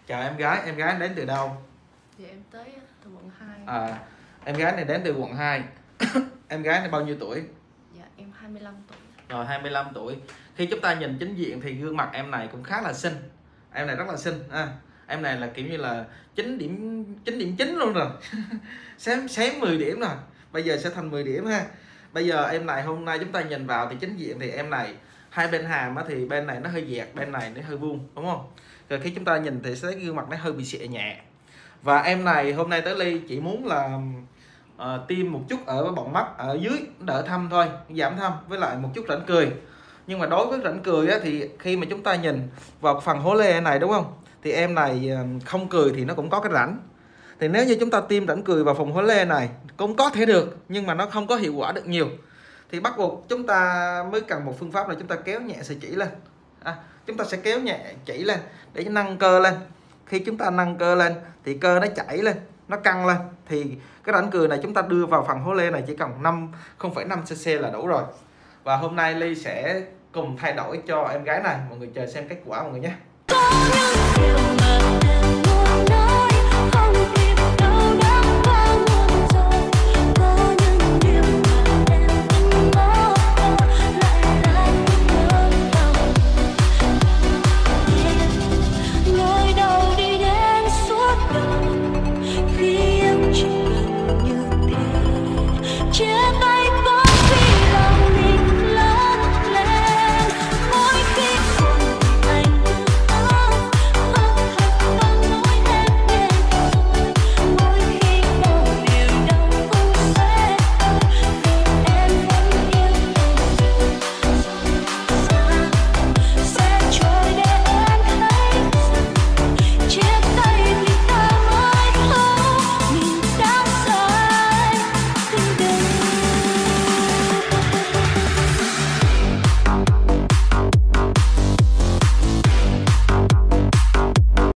Chào em gái đến từ đâu? Dạ em tới từ quận 2. Em gái này đến từ quận 2. Em gái này bao nhiêu tuổi? Dạ em 25 tuổi. Rồi 25 tuổi. Khi chúng ta nhìn chính diện thì gương mặt em này cũng khá là xinh. Em này rất là xinh. Em này là kiểu như là 9 điểm 9 luôn rồi. xém 10 điểm rồi. Bây giờ sẽ thành 10 điểm ha. Bây giờ em này hôm nay chúng ta nhìn vào thì chính diện thì em này hai bên hàm thì bên này nó hơi dẹt, bên này nó hơi vuông, đúng không? Rồi khi chúng ta nhìn thì sẽ thấy gương mặt nó hơi bị xệ nhẹ. Và em này hôm nay tới Ly chỉ muốn là tiêm một chút ở bọng mắt ở dưới đỡ thâm thôi, giảm thâm với lại một chút rãnh cười. Nhưng mà đối với rãnh cười á, thì khi mà chúng ta nhìn vào phần hố lê này, đúng không, thì em này không cười thì nó cũng có cái rãnh. Thì nếu như chúng ta tiêm rãnh cười vào vùng hố lê này cũng có thể được, nhưng mà nó không có hiệu quả được nhiều. Thì bắt buộc chúng ta mới cần một phương pháp là chúng ta kéo nhẹ sợi chỉ lên. Chúng ta sẽ kéo nhẹ chỉ lên để nâng cơ lên. Khi chúng ta nâng cơ lên thì cơ nó chảy lên, nó căng lên, thì cái rãnh cười này chúng ta đưa vào phần hố lê này chỉ cần 0,5 cc là đủ rồi. Và hôm nay Ly sẽ cùng thay đổi cho em gái này, mọi người chờ xem kết quả mọi người nhé.